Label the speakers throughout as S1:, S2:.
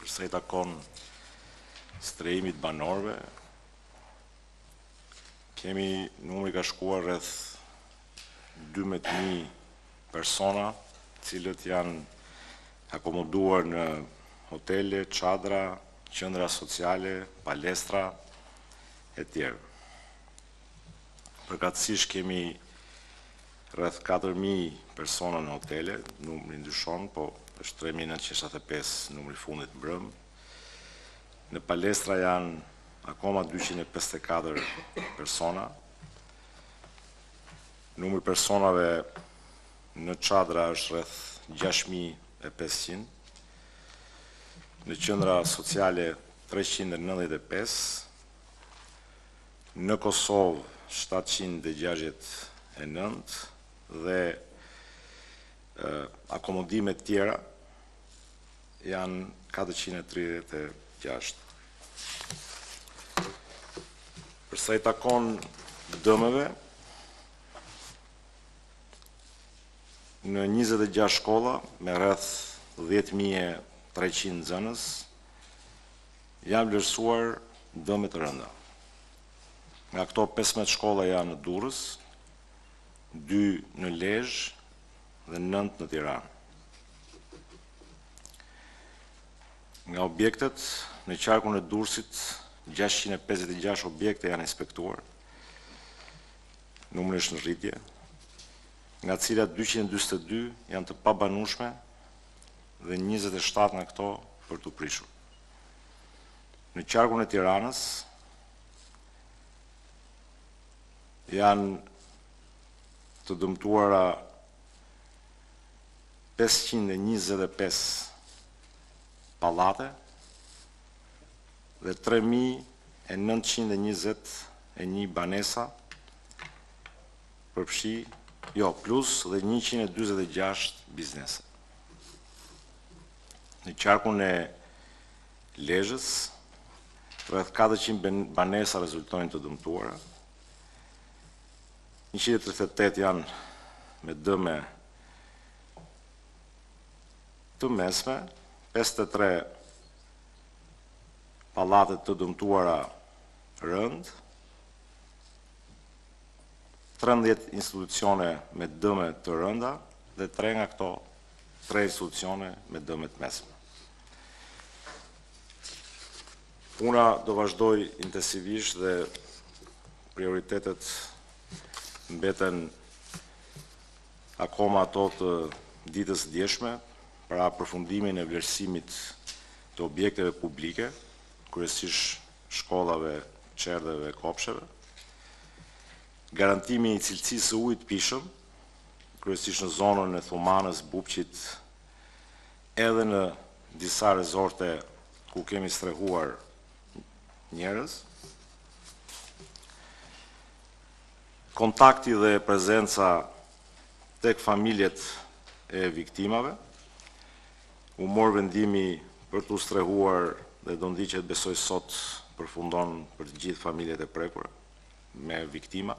S1: përsa i takon strehimit banorëve, kemi numri ka shkuar rreth 12.000 persona, cilët janë akomoduar në hotele, çadra, qendra sociale, palestra e tjerë. Përkatësisht kemi rreth 4.000 persona në hotele, numri ndryshon, po është 3.975 numri fundit mbrëm. Në palestra janë akoma 254 persona. Numri personave në çadra është rreth 6.500. Në qendra sociale 395. Në Kosovë 769 dhe akomodimet tjera janë 436. Përsa i takon dëmeve, në 26 shkolla me rreth 10.300 nxënës janë vlerësuar dëme të rënda. Nga këto 15 shkolla janë në Durrës, 2 në Lezhë dhe 9 në Tiranë. Nga objektet, në qarkun e Durrësit, 656 objekte janë inspektuar, numri është në rritje, nga cilat 242 janë të pabanueshme dhe 27 nga këto për të prishur. Në qarkun e Tiranës janë të dëmtuara 525 pallate dhe 3.921 banesa plus dhe 146 biznese. Në qarkun e Lezhës, rreth 400 banesa rezultojnë të dëmtuara, 138 janë me dëme të mesme, 53 pallate të dëmtuara rënd, 13 institucione me dëme të rënda dhe 3 nga këto 3 institucione me dëme të mesme. Puna do vazhdoj intensivisht dhe prioritetet mbeten akoma ato të ditës djeshme, pra përfundimin e vlerësimit të objekteve publike, kryesisht shkollave, qerdheve, kopsheve, garantimi i cilësisë së ujit pishëm, kryesisht në zonën e Thumanës, Bupqit, edhe në disa rezorte ku kemi strehuar njerëz, kontakti dhe prezenca tek familjet e viktimave, u mor vendimi për të strehuar dhe do ndiqet besoj sot përfundon për të gjithë familjet e prekura me viktima.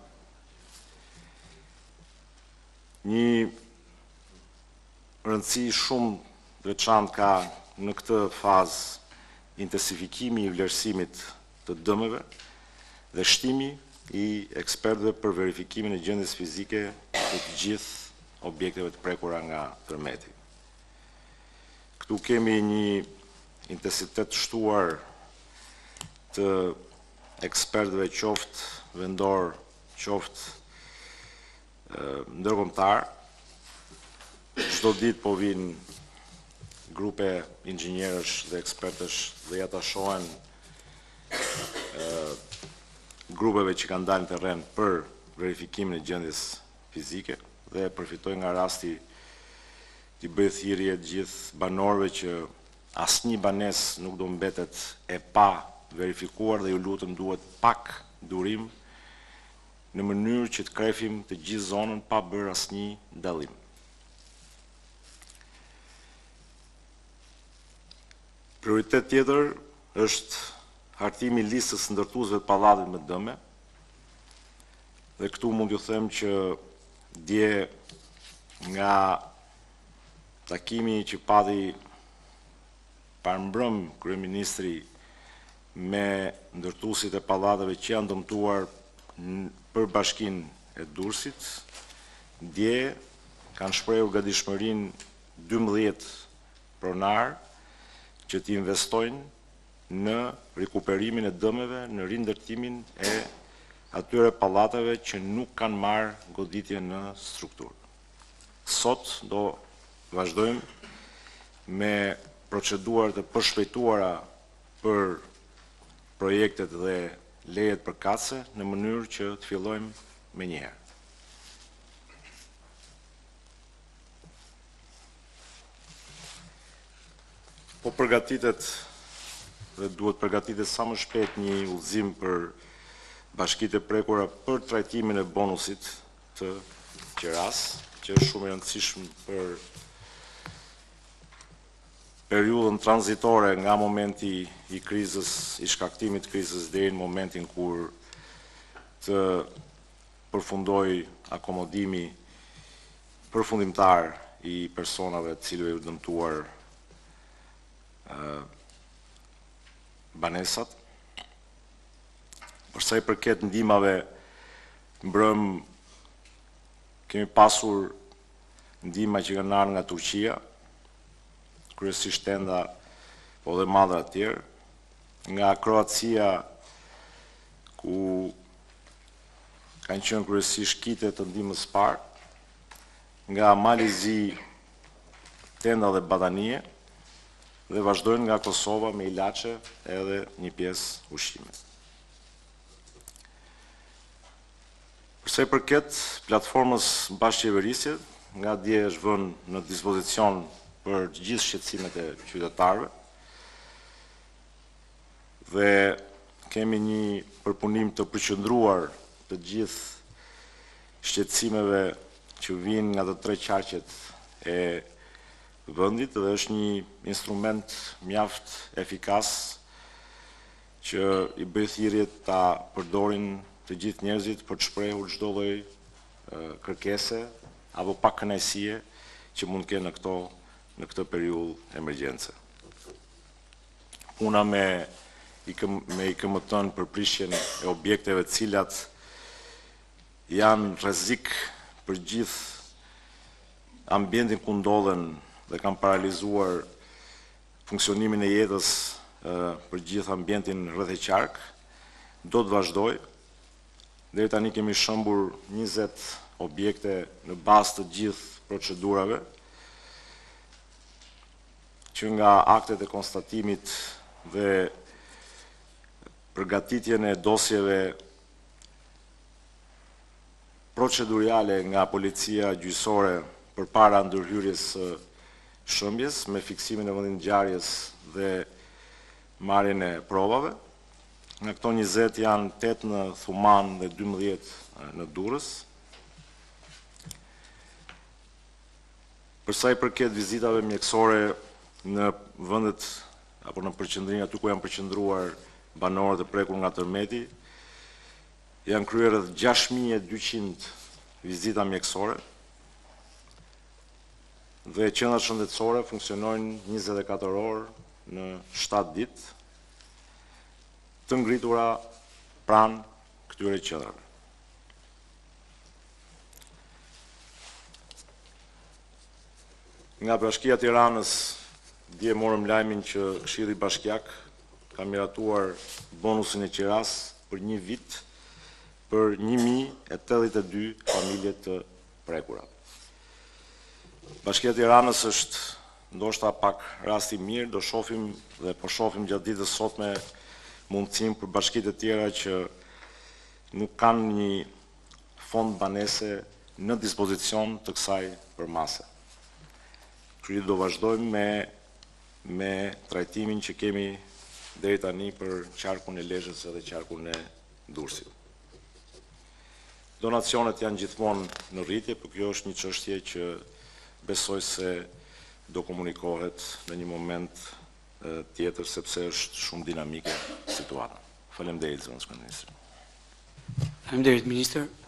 S1: Një rëndësi shumë veçantë ka në këtë fazë intensifikimi i vlerësimit të dëmeve dhe shtimi i ekspertëve për verifikimin e gjendjes fizike të të gjithë objekteve të prekura nga tërmeti. Këtu kemi një intensitet të shtuar të ekspertëve qoftë vendor, qoftë ndërkombëtar. Çdo ditë po vinë grupe inxhinierësh dhe ekspertësh dhe ja tashohen grupeve që kanë dalë në terren për verifikimin e gjendjes fizike dhe përfitoj nga rasti t'i bëj thirrje të gjithë banorëve që asnjë banesë nuk do mbetet e pa verifikuar dhe ju lutem duhet pak durim në mënyrë që të krefim të gjithë zonën pa bërë asnjë dallim. Prioritet tjetër është hartimi i listës ndërtuesve të pallatit me dëme. Dhe këtu mund t'ju them që dje nga takimi që pati parmbrëm kryeministri me ndërtuesit e pallateve që janë dëmtuar për bashkinë e Durrësit, dje kanë shprehur gatishmërinë 12 pronar që të investojnë në rikuperimin e dëmeve, në rindërtimin e atyre pallateve që nuk kanë marrë goditje në strukturë. Sot do vazhdojmë me procedurat e përshpejtuara për projektet dhe lejet përkatëse në mënyrë që të fillojmë me njëherë. Po përgatitet dhe duhet përgatitet sa më shpejt një udhëzim për bashkitë e prekura për trajtimin e bonusit të qeras, që është shumë e rëndësishëm për periudhën tranzitore nga momenti i krizës, i shkaktimit të krizës deri në momentin kur të përfundoj akomodimi përfundimtar i personave të cilëve u dëmtuar banesat. Për sa i përket ndihmave, mbrëm kemi pasur ndihma që kanë ardhur nga Turqia, kryesisht tenda, po dhe madra të tjerë, nga Kroacia, ku kanë qenë kryesisht kite të ndihmës parë, nga Malizi, tenda dhe badanie, dhe vazhdojnë nga Kosova me ilaçe edhe një pjesë ushqime. Përsa i përket platformës bashkëqeverisje, nga dje është vënë në dispozicion për gjithë shqetësimet e qytetarëve dhe kemi një përpunim të përqendruar të gjithë shqetësimeve që vijnë nga të tre qarqet e vendit dhe është një instrument mjaft efikas që i bëj thirrjet ta përdorin të gjithë njerëzit për të shprehur çdo lloj kërkese apo pak kënaqësie që mund të kenë në këtë periudhë emergjence. Puna me IKMT-n për prishjen e objekteve të cilat janë rrezik për gjithë ambientin ku ndodhen dhe kanë paralizuar funksionimin e jetës për gjithë ambientin rreth e qark, do të vazhdoj. Deri tani kemi shëmbur 20 objekte në bazë të gjithë procedurave, që nga aktet e konstatimit dhe përgatitjen e dosjeve procedurale nga policia gjyqësore përpara ndërhyrjes së shëmbjes, me fiksimin e vendit ngjarjes dhe marrjen e provave. Nga këto 20 janë 8 në Thuman dhe 12 në Durrës. Për sa i përket vizitave mjekësore në vendet apo në përqendrim aty ku janë përqendruar banorët e prekur nga tërmeti, janë kryer rreth 6200 vizita mjekësore dhe qendrat shëndetësore funksionojnë 24 orë në 7 ditë, të ngritura pranë këtyre qendrave. Nga Bashkia e Tiranës, dje morëm lajmin që Këshilli Bashkiak ka miratuar bonusin e qiras për një vit për 1082 familje të prekura. Bashkia e Tiranës është ndoshta pak rasti mirë, do shohim dhe po shohim gjatë ditës sotme mundësim për bashkitë e tjera që nuk kanë një fond banese në dispozicion të kësaj përmase. Kështu do vazhdojmë me trajtimin që kemi deri tani për qarkun e Lezhës dhe qarkun e Durrësit. Donacionet janë gjithmonë në rritje, por kjo është një çështje që besoj se do komunikohet në një moment tjetër, sepse është shumë dinamike situata. Faleminderit, zëvendësministër.
S2: Faleminderit, ministër.